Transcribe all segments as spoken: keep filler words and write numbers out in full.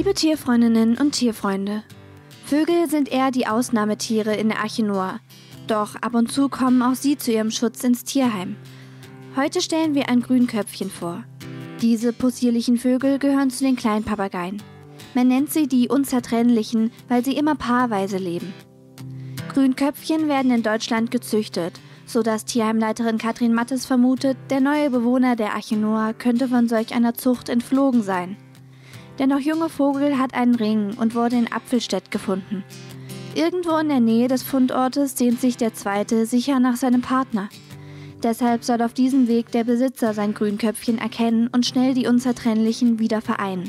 Liebe Tierfreundinnen und Tierfreunde, Vögel sind eher die Ausnahmetiere in der Arche Noah. Doch ab und zu kommen auch sie zu ihrem Schutz ins Tierheim. Heute stellen wir ein Grünköpfchen vor. Diese possierlichen Vögel gehören zu den kleinen Papageien. Man nennt sie die Unzertrennlichen, weil sie immer paarweise leben. Grünköpfchen werden in Deutschland gezüchtet, sodass Tierheimleiterin Katrin Mattes vermutet, der neue Bewohner der Arche Noah könnte von solch einer Zucht entflogen sein. Der noch junge Vogel hat einen Ring und wurde in Apfelstedt gefunden. Irgendwo in der Nähe des Fundortes sehnt sich der Zweite sicher nach seinem Partner. Deshalb soll auf diesem Weg der Besitzer sein Grünköpfchen erkennen und schnell die Unzertrennlichen wieder vereinen.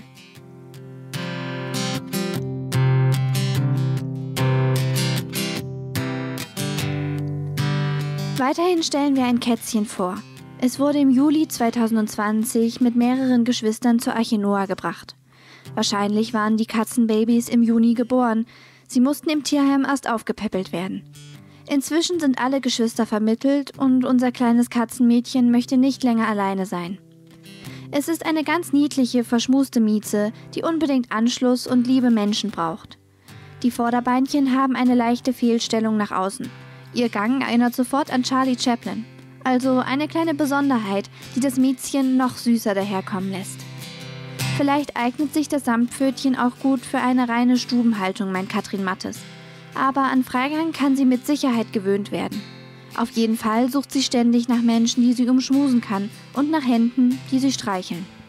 Weiterhin stellen wir ein Kätzchen vor. Es wurde im Juli zweitausendzwanzig mit mehreren Geschwistern zur Arche Noah gebracht. Wahrscheinlich waren die Katzenbabys im Juni geboren. Sie mussten im Tierheim erst aufgepäppelt werden. Inzwischen sind alle Geschwister vermittelt und unser kleines Katzenmädchen möchte nicht länger alleine sein. Es ist eine ganz niedliche, verschmuste Mieze, die unbedingt Anschluss und liebe Menschen braucht. Die Vorderbeinchen haben eine leichte Fehlstellung nach außen. Ihr Gang erinnert sofort an Charlie Chaplin. Also eine kleine Besonderheit, die das Miezchen noch süßer daherkommen lässt. Vielleicht eignet sich das Samtpfötchen auch gut für eine reine Stubenhaltung, meint Katrin Mattes. Aber an Freigang kann sie mit Sicherheit gewöhnt werden. Auf jeden Fall sucht sie ständig nach Menschen, die sie umschmusen kann und nach Händen, die sie streicheln.